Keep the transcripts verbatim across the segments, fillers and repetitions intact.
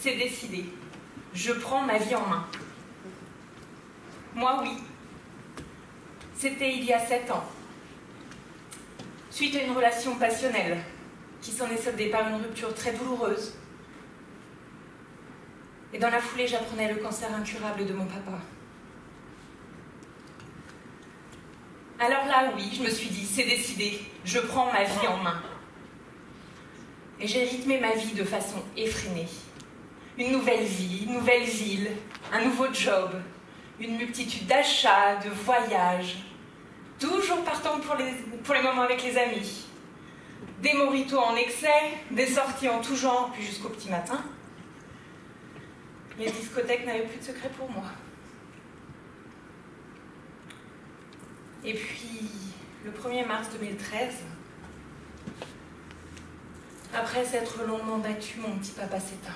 c'est décidé. Je prends ma vie en main. Moi, oui. C'était il y a sept ans. Suite à une relation passionnelle, qui s'en est soldée par une rupture très douloureuse. Et dans la foulée, j'apprenais le cancer incurable de mon papa. Alors là, oui, je me suis dit, c'est décidé, je prends ma vie en main. Et j'ai rythmé ma vie de façon effrénée. Une nouvelle vie, une nouvelle ville, un nouveau job, une multitude d'achats, de voyages, toujours partant pour les, pour les moments avec les amis. Des mojitos en excès, des sorties en tout genre, puis jusqu'au petit matin. Les discothèques n'avaient plus de secret pour moi. Et puis, le premier mars deux mille treize, après s'être longuement battu, mon petit papa s'éteint.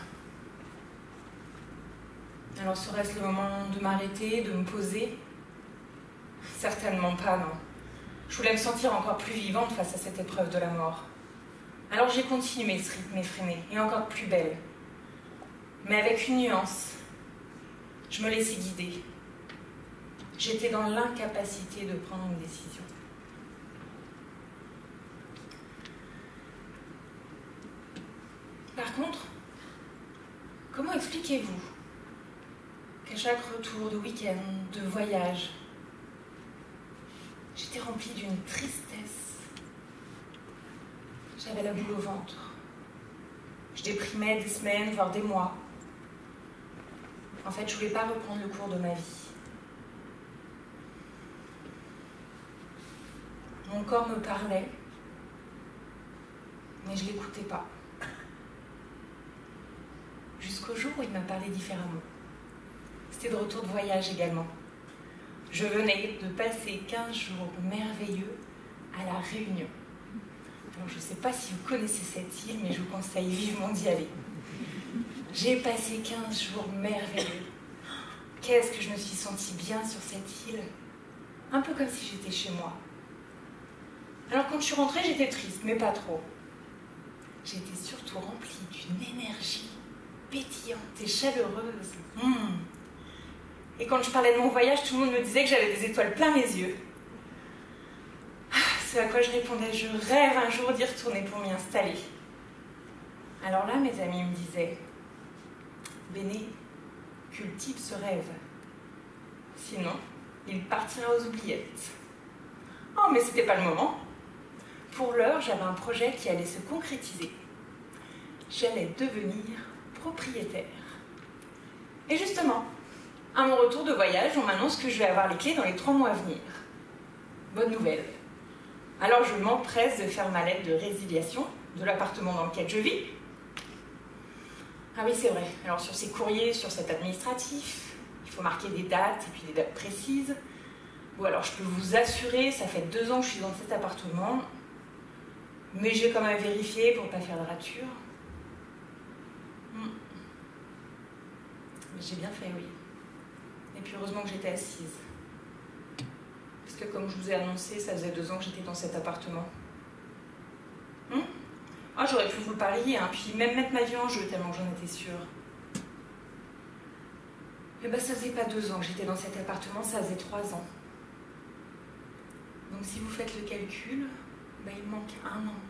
Alors serait-ce le moment de m'arrêter, de me poser? Certainement pas, non. Je voulais me sentir encore plus vivante face à cette épreuve de la mort. Alors j'ai continué ce rythme effréné, et encore plus belle. Mais avec une nuance. Je me laissais guider. J'étais dans l'incapacité de prendre une décision. Par contre, comment expliquez-vous qu'à chaque retour de week-end, de voyage, j'étais remplie d'une tristesse. J'avais la boule au ventre. Je déprimais des semaines, voire des mois. En fait, je ne voulais pas reprendre le cours de ma vie. Mon corps me parlait, mais je ne l'écoutais pas. Jusqu'au jour où il m'a parlé différemment. C'était de retour de voyage également. Je venais de passer quinze jours merveilleux à La Réunion. Alors, je ne sais pas si vous connaissez cette île, mais je vous conseille vivement d'y aller. J'ai passé quinze jours merveilleux. Qu'est-ce que je me suis sentie bien sur cette île. Un peu comme si j'étais chez moi. Alors quand je suis rentrée, j'étais triste, mais pas trop. J'étais surtout remplie d'une énergie pétillante et chaleureuse. Mmh. Et quand je parlais de mon voyage, tout le monde me disait que j'avais des étoiles plein les yeux. Ce à quoi je répondais, je rêve un jour d'y retourner pour m'y installer. Alors là, mes amis me disaient, Béné, cultive ce rêve. Sinon, il partira aux oubliettes. Oh, mais c'était pas le moment. Pour l'heure, j'avais un projet qui allait se concrétiser. J'allais devenir propriétaire. Et justement, à mon retour de voyage, on m'annonce que je vais avoir les clés dans les trois mois à venir. Bonne nouvelle. Alors je m'empresse de faire ma lettre de résiliation de l'appartement dans lequel je vis. Ah oui, c'est vrai. Alors sur ces courriers, sur cet administratif, il faut marquer des dates et puis des dates précises. Ou alors je peux vous assurer, ça fait deux ans que je suis dans cet appartement, mais j'ai quand même vérifié pour ne pas faire de rature. Hmm. Mais j'ai bien fait, oui. Et puis heureusement que j'étais assise. Parce que comme je vous ai annoncé, ça faisait deux ans que j'étais dans cet appartement. Hmm? Ah, j'aurais pu vous le parier, hein, puis même mettre ma vie en jeu tellement j'en étais sûre. Mais ben, ça faisait pas deux ans que j'étais dans cet appartement, ça faisait trois ans. Donc si vous faites le calcul, ben, il me manque un an.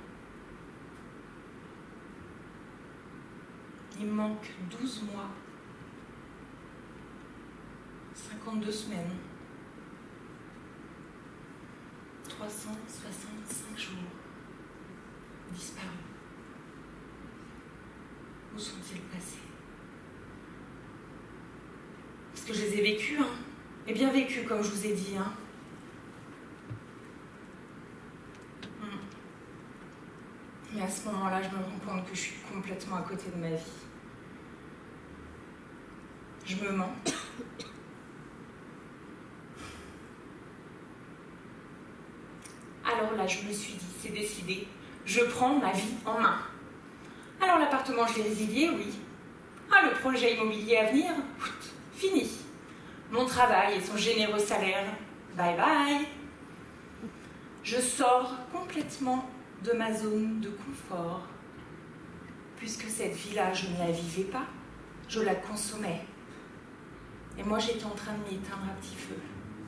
Il me manque douze mois. cinquante-deux semaines. trois cent soixante-cinq jours. Disparus. Où sont-ils passés? Parce que je les ai vécus, hein. Et bien vécus, comme je vous ai dit, hein. Mais à ce moment-là, je me rends compte que je suis complètement à côté de ma vie. Je me mens. Alors là, je me suis dit, c'est décidé, je prends ma vie en main. Alors l'appartement, je l'ai résilié, oui. Ah, le projet immobilier à venir, fini. Mon travail et son généreux salaire, bye bye. Je sors complètement de ma zone de confort, puisque cette vie-là, je ne la vivais pas. Je la consommais. Et moi, j'étais en train de m'y éteindre à petit feu.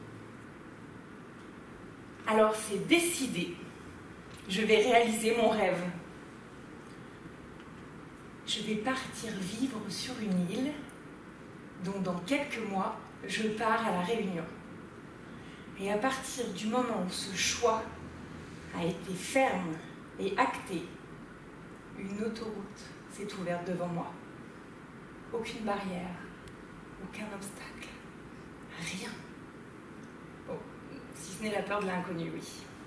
Alors, c'est décidé. Je vais réaliser mon rêve. Je vais partir vivre sur une île, donc dans quelques mois, je pars à La Réunion. Et à partir du moment où ce choix a été ferme et acté, une autoroute s'est ouverte devant moi. Aucune barrière, aucun obstacle, rien. Bon, si ce n'est la peur de l'inconnu, oui.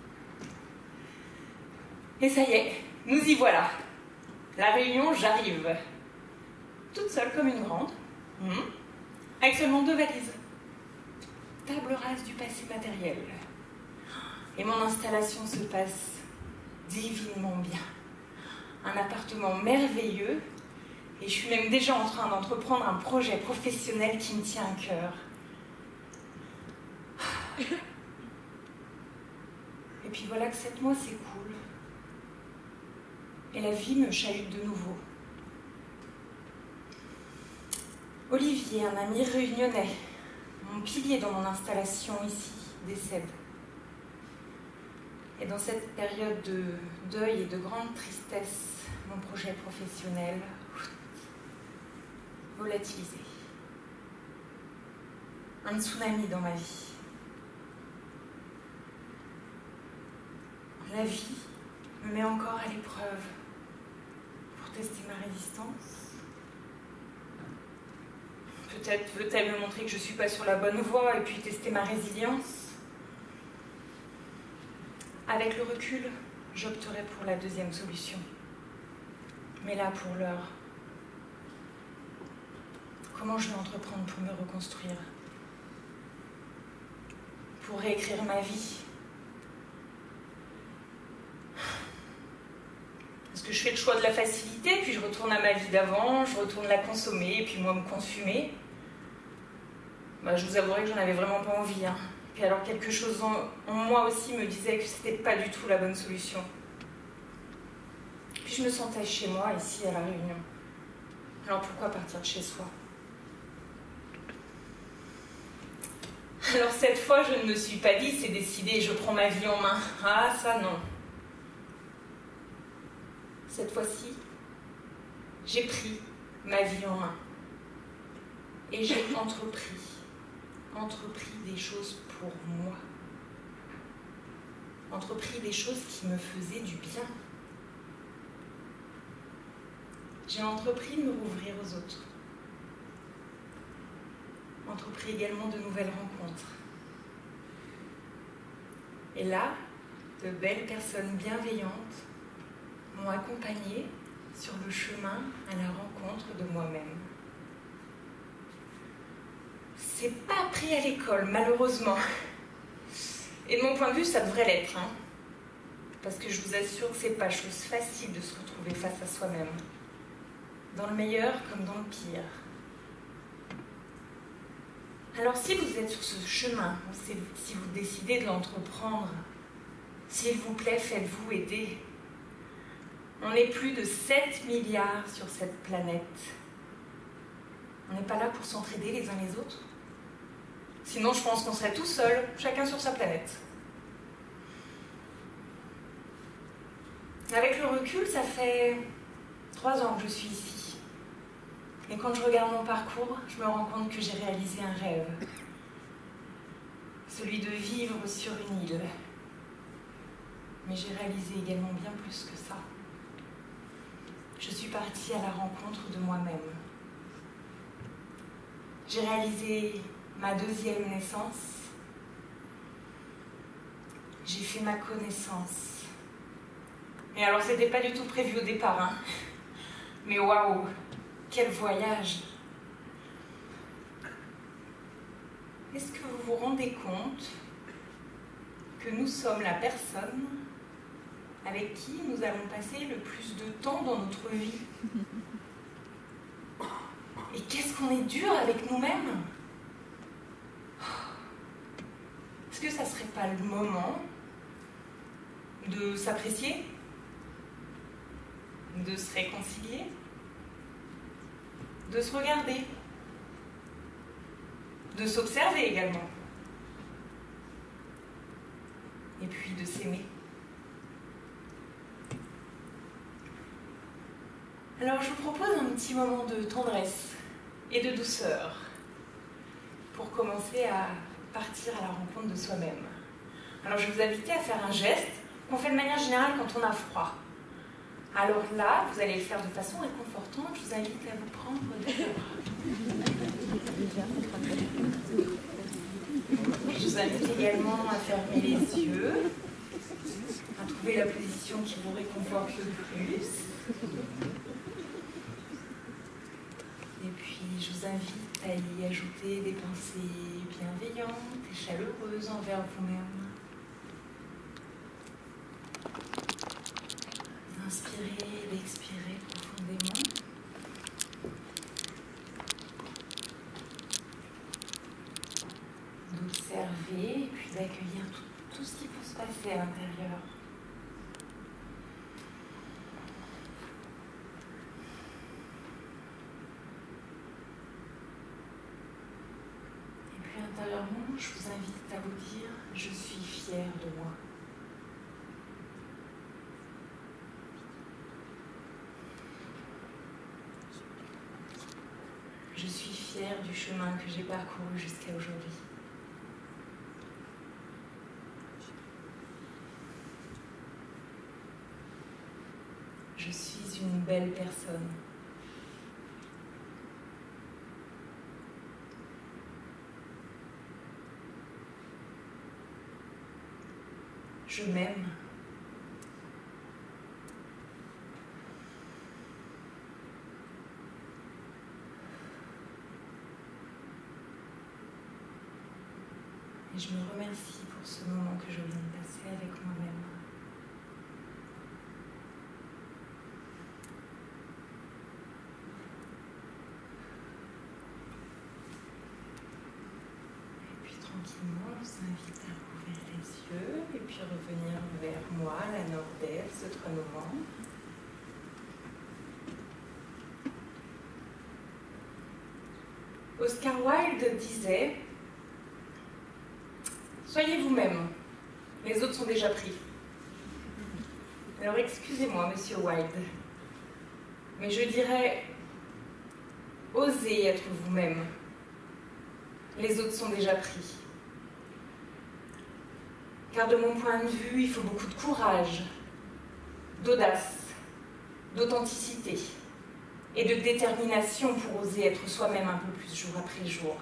Et ça y est, nous y voilà. La Réunion, j'arrive. Toute seule comme une grande, mmh. avec seulement deux valises. Table rase du passé matériel. Et mon installation se passe divinement bien. Un appartement merveilleux, et je suis même déjà en train d'entreprendre un projet professionnel qui me tient à cœur. Et puis voilà que sept mois s'écoulent. Et la vie me chahute de nouveau. Olivier, un ami réunionnais, mon pilier dans mon installation ici, décède. Et dans cette période de deuil et de grande tristesse, mon projet professionnel volatilisé. Un tsunami dans ma vie. La vie me met encore à l'épreuve pour tester ma résistance. Peut-être veut-elle me montrer que je ne suis pas sur la bonne voie et puis tester ma résilience. Avec le recul, j'opterai pour la deuxième solution. Mais là, pour l'heure, comment je vais entreprendre pour me reconstruire? Pour réécrire ma vie? Est-ce que je fais le choix de la facilité, puis je retourne à ma vie d'avant, je retourne la consommer, et puis moi me consumer? Bah, je vous avouerai que j'en avais vraiment pas envie. Hein. Puis alors quelque chose en, en moi aussi me disait que c'était pas du tout la bonne solution. Puis je me sentais chez moi, ici à La Réunion. Alors pourquoi partir de chez soi? Alors cette fois, je ne me suis pas dit, c'est décidé, je prends ma vie en main. Ah, ça non. Cette fois-ci, j'ai pris ma vie en main. Et j'ai entrepris, entrepris des choses pour moi. Entrepris des choses qui me faisaient du bien. J'ai entrepris de me rouvrir aux autres. Entrepris également de nouvelles rencontres. Et là, de belles personnes bienveillantes m'ont accompagnée sur le chemin à la rencontre de moi-même. C'est pas appris à l'école, malheureusement. Et de mon point de vue, ça devrait l'être. Hein. Parce que je vous assure que c'est pas chose facile de se retrouver face à soi-même. Dans le meilleur comme dans le pire. Alors si vous êtes sur ce chemin, si vous décidez de l'entreprendre, s'il vous plaît, faites-vous aider. On est plus de sept milliards sur cette planète. On n'est pas là pour s'entraider les uns les autres. Sinon, je pense qu'on serait tous seuls, chacun sur sa planète. Avec le recul, ça fait trois ans que je suis ici. Et quand je regarde mon parcours, je me rends compte que j'ai réalisé un rêve. Celui de vivre sur une île. Mais j'ai réalisé également bien plus que ça. Je suis partie à la rencontre de moi-même. J'ai réalisé ma deuxième naissance. J'ai fait ma connaissance. Et alors, c'était pas du tout prévu au départ, hein. Mais waouh, quel voyage! Est-ce que vous vous rendez compte que nous sommes la personne avec qui nous allons passer le plus de temps dans notre vie? Et qu'est-ce qu'on est dur avec nous-mêmes? Est-ce que ça serait pas le moment de s'apprécier, de se réconcilier, de se regarder, de s'observer également, et puis de s'aimer. Alors je vous propose un petit moment de tendresse et de douceur pour commencer à partir à la rencontre de soi-même. Alors je vais vous inviter à faire un geste qu'on fait de manière générale quand on a froid. Alors là, vous allez le faire de façon réconfortante. Je vous invite à vous prendre de bras. Je vous invite également à fermer les yeux, à trouver la position qui vous réconforte le plus. Et puis, je vous invite à y ajouter des pensées bienveillantes et chaleureuses envers vous-même. Inspirez et expirez profondément. D'observer et puis d'accueillir tout, tout ce qui peut se passer à l'intérieur. Et puis intérieurement, je vous invite à vous dire « Je suis fière de moi ». Je suis fière du chemin que j'ai parcouru jusqu'à aujourd'hui. Je suis une belle personne. Je m'aime. Et je me remercie pour ce moment que je viens de passer avec moi-même. Et puis tranquillement, je vous invite à rouvrir les yeux et puis revenir vers moi, la nord-est, ce trois novembre. Oscar Wilde disait: soyez vous-même, les autres sont déjà pris. Alors excusez-moi, monsieur Wilde, mais je dirais, osez être vous-même, les autres sont déjà pris. Car de mon point de vue, il faut beaucoup de courage, d'audace, d'authenticité et de détermination pour oser être soi-même un peu plus jour après jour.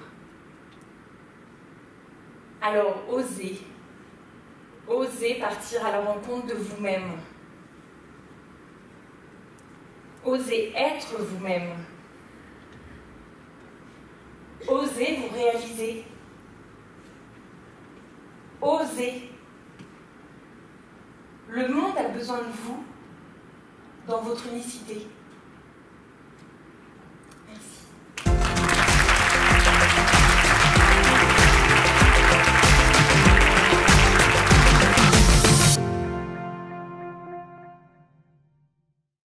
Alors, osez, osez partir à la rencontre de vous-même. Osez être vous-même. Osez vous réaliser. Osez. Le monde a besoin de vous dans votre unicité.